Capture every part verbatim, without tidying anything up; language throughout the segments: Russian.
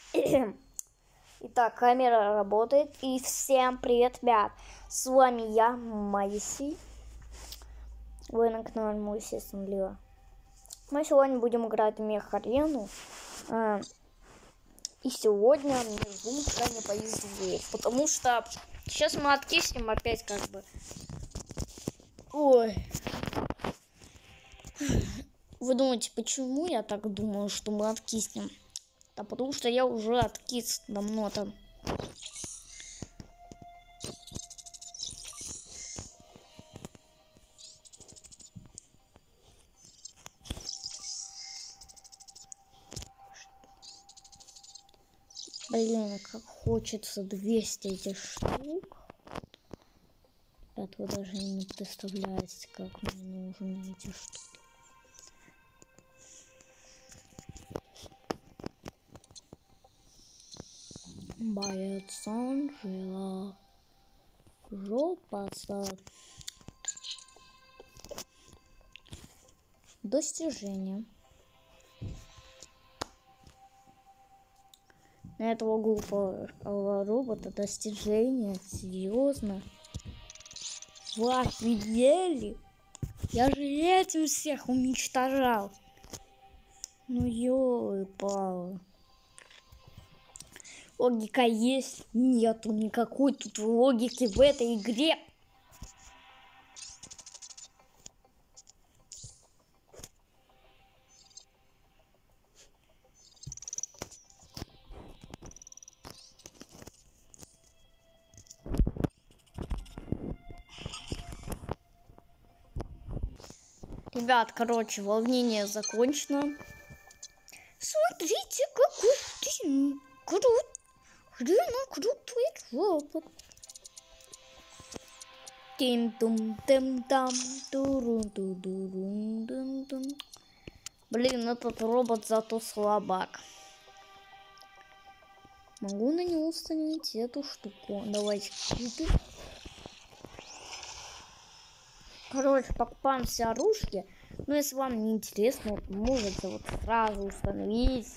Итак, камера работает. И всем привет, ребят. С вами я, Моисей. Вы на канале Моисей Санлива. Мы сегодня будем играть в мех-арену. А, и сегодня мне звука не повезло. Потому что сейчас мы откиснем опять как бы. Ой. Вы думаете, почему я так думаю, что мы откиснем? Да потому что я уже откис давно там. Блин, как хочется двести этих штук. Ребят, вы даже не представляете, как мне нужны эти штуки. Боец Анжела. Жопа. Достижение. На этого глупого робота достижение. Серьезно? Вы офигели? Я же этим всех уничтожал. Ну ёлы-палы. Логика есть? Нету никакой тут логики в этой игре. Ребят, короче, волнение закончено. Смотрите, какой ты крут. Хрена крутой робот. Тим-тум-тим-там. Туру-ду-ду-рун-дун-дун. Блин, этот робот зато слабак. Могу на него установить эту штуку. Давайте купим. Короче, покупаем все оружие. Но если вам не интересно, вот, можете вот сразу установить.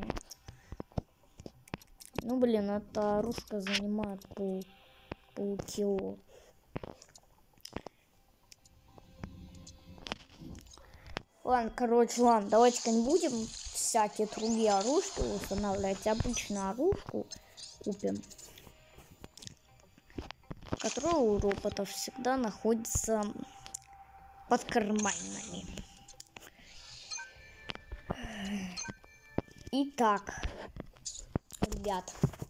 Ну, блин, эта оружка занимает пол, полкило. Ладно, короче, ладно, давайте-ка не будем всякие другие оружки устанавливать. Обычную оружку купим, которая у роботов всегда находится под карманами. Итак, ребят.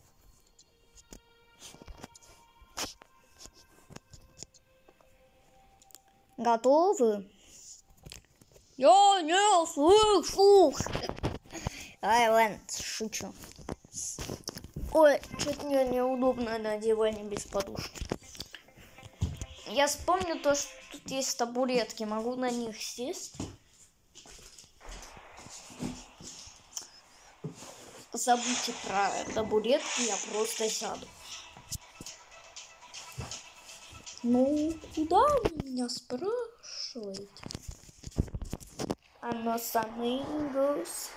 Готовы? Я не слышу. Ай, ладно, шучу. Ой, что-то мне неудобно на диване без подушки. Я вспомню то, что тут есть табуретки. Могу на них сесть. Забудьте про табуретки, я просто сяду. Ну, куда вы меня спрашиваете? Unos amigos.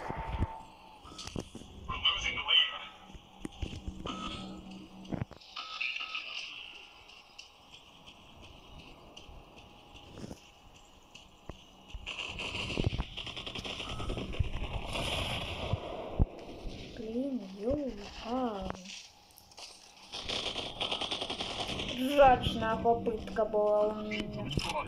Блин, ёлка. Жачная попытка была у меня.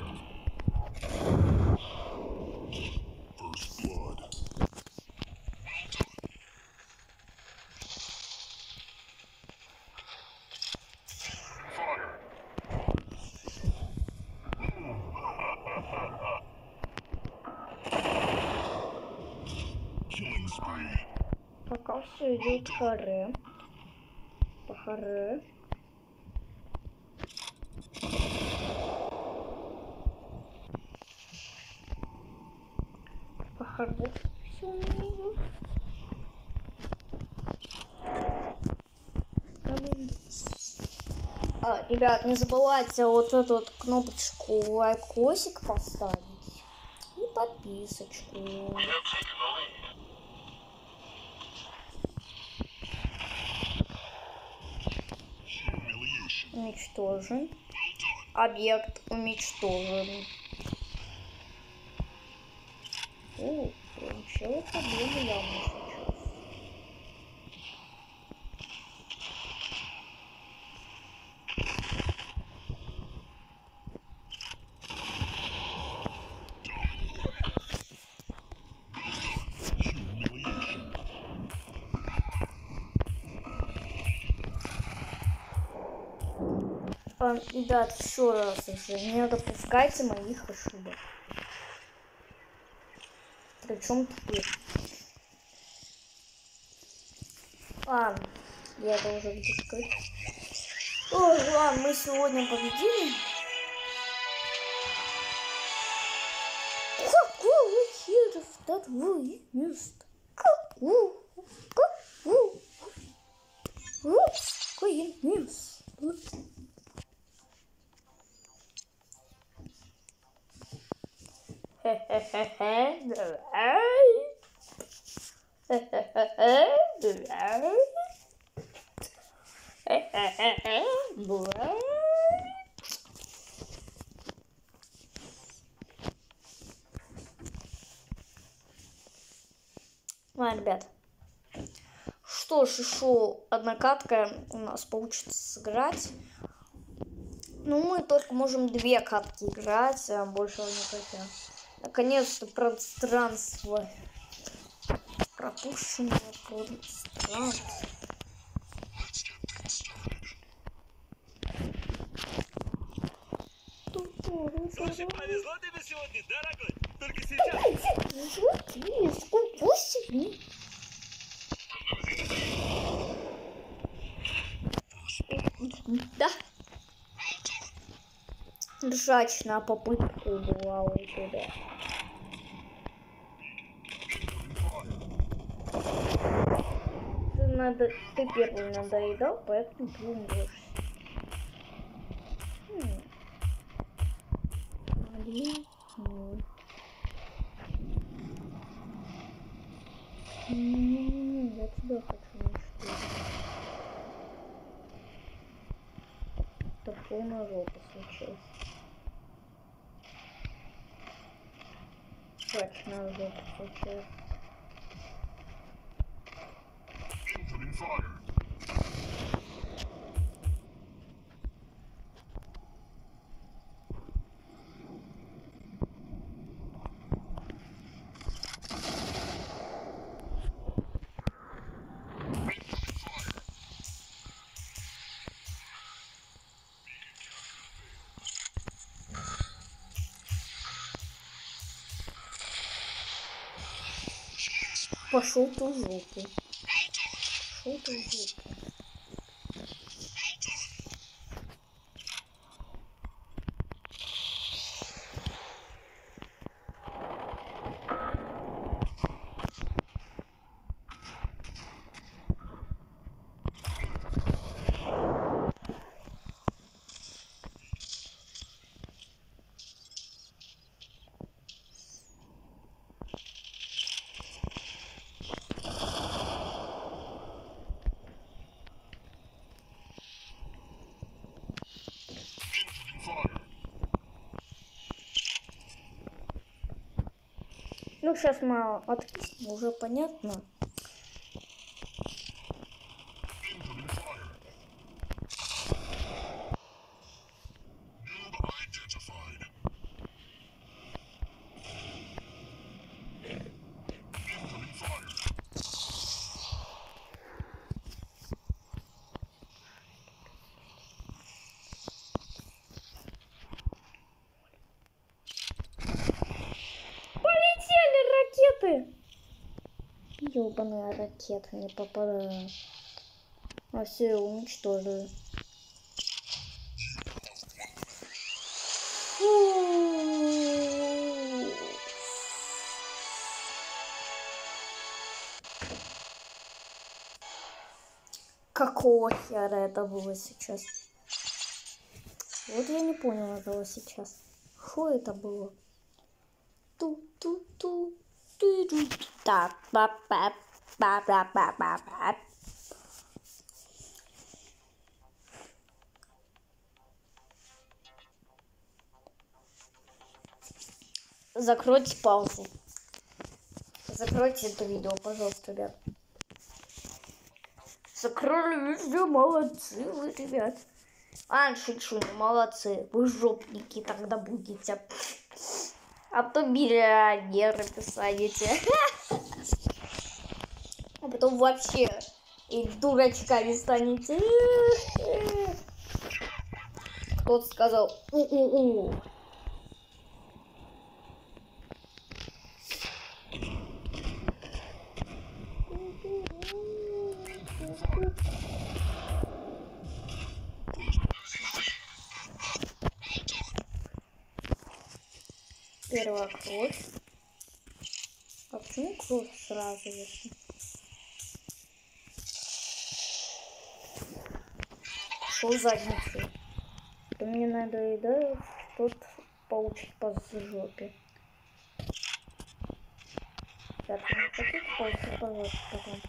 Пока все идет харе. По харе. По харе. Все идет. А, ребят, не забывайте вот эту вот кнопочку лайкосик поставить. И подписочку. уничтожен. Объект уничтожен. О, получила проблему явно сейчас. А, ребят, еще раз уже, не допускайте моих ошибок. Причем теперь? А, я это уже где-то сказать. Ой, ладно, мы сегодня победили. Какого хера второе место? Какого? Какого? Какое место? Хе-хе-хе-хе, давай. Хе-хе-хе-хе, давай. Хе-хе-хе-хе, давай. Ладно, ребят. Что ж, еще одна катка у нас получится сыграть. Ну, мы только можем две катки играть, а больше не хотим. Наконец-то пространство. Пропущенное пространство. Очень повезло тебе сегодня, дорогой. Только сейчас. Да. Ржачная попытка была у тебя. Ты, надо, ты первый надоедал, поэтому ты умрешь. Хм. Один, ноль. Не-не-не, я тебя хочу уничтожить. Это полная жопа случилась. Ржачная жопа случилась. Пошел ты в жопу. Пошел ты в жопу. Ну, сейчас мы открыли, уже понятно. Ракеты! Ёбаная ракета не попадает. А все уничтожили. Какого хера это было сейчас? Вот я не понял этого сейчас. Что это было? Ту-ту-ту. Так, ба ба ба ба ба ба ба. закройте паузу. Закройте это видео, пожалуйста, ребят. Закрыли видео, молодцы вы, ребят. А, шучу, молодцы. Вы жопники тогда будете. А то миллионеры писаете. А потом вообще и дурачками станете. Кто-то сказал у-у-у. Первая кровь. А почему кровь сразу если? Шел задницей. То мне надо и да тут получить по жопе. Так, не хотите получить по жопе потом?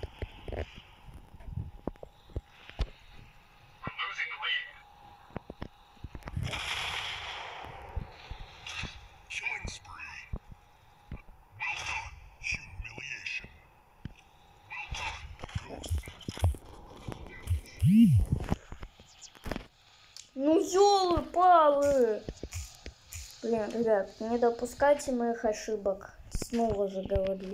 Ну ёлы-палы! Блин, ребят, не допускайте моих ошибок. Снова же говорю.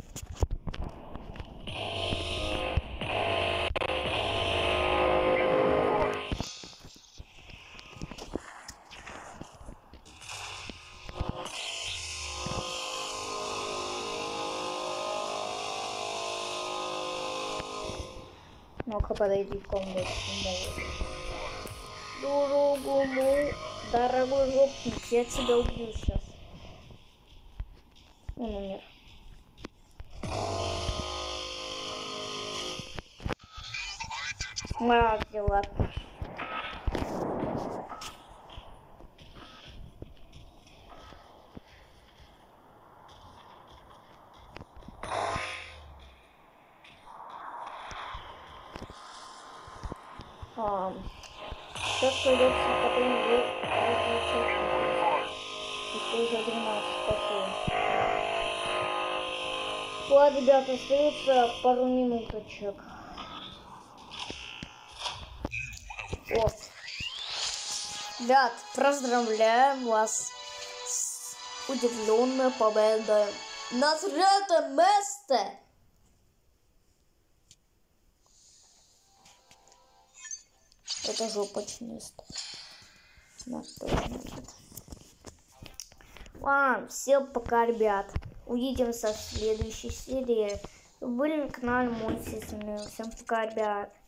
Ну-ка, подойди в комнату. Дорогому, дорогой жопник, я тебя убью сейчас. Он умер. А, дела. А, сейчас придется потом выключить. Это уже двенадцать пошел. Ладно, ребята, остается пару минуточек. Вот. Ребят, поздравляем вас с удивленной победой на третьем месте. Это жопочный место. Нас тоже нет. Ладно, всем пока, ребят. Увидимся в следующей серии. Вы были на канале Мой Сестры. Всем пока, ребят.